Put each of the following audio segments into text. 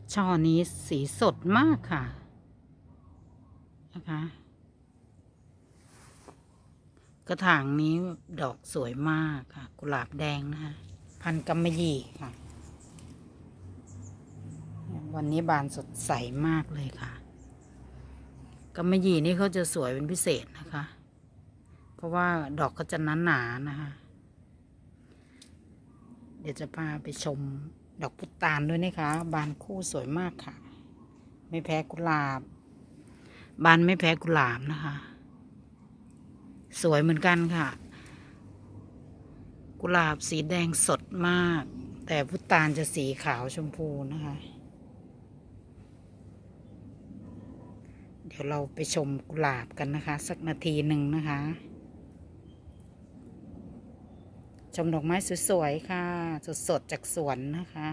ช่อนี้สีสดมากค่ะนะคะกระถางนี้ดอกสวยมากค่ะกุหลาบแดงนะคะพันธุ์กำมะหยี่ค่ะวันนี้บานสดใสมากเลยค่ะกำมะหยี่นี่เขาจะสวยเป็นพิเศษนะคะเพราะว่าดอกเขาจะหนาๆนะคะเดี๋ยวจะพาไปชมดอกพุตานด้วยนะคะบานคู่สวยมากค่ะไม่แพ้กุหลาบบานไม่แพ้กุหลาบนะคะสวยเหมือนกันค่ะกุหลาบสีแดงสดมากแต่พุตานจะสีขาวชมพูนะคะเดี๋ยวเราไปชมกุหลาบกันนะคะสักนาทีหนึ่งนะคะชมดอกไม้สวยๆค่ะสดๆจากสวนนะคะ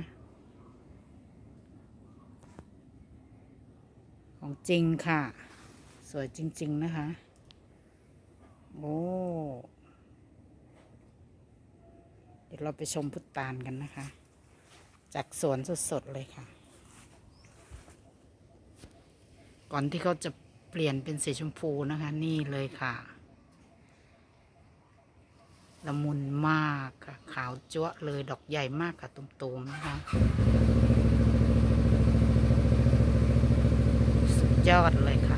ของจริงค่ะสวยจริงๆนะคะโอ้เดี๋ยวเราไปชมพุตานกันนะคะจากสวนสดๆเลยค่ะก่อนที่เขาจะเปลี่ยนเป็นสีชมพูนะคะนี่เลยค่ะละมุนมากค่ะขาวจั๊วะเลยดอกใหญ่มากค่ะตุ่มๆนะคะสุดยอดเลยค่ะ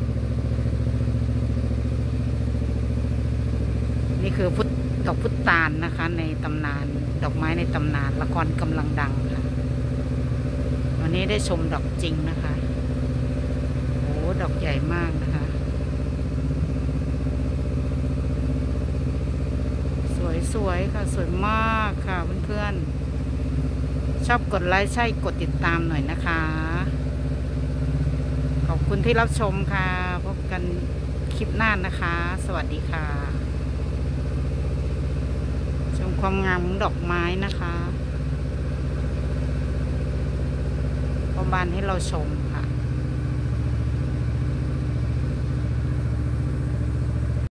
นี่คือดอกพุตานนะคะในตำนานดอกไม้ในตำนานละครกำลังดังค่ะวันนี้ได้ชมดอกจริงนะคะโอ้ดอกใหญ่มากนะคะสวยค่ะสวยมากค่ะเพื่อนๆชอบกดไลค์ใช่กดติดตามหน่อยนะคะขอบคุณที่รับชมค่ะพบกันคลิปหน้านะคะ สวัสดีค่ะชมความงามของดอกไม้นะคะพอบานให้เราชมค่ะ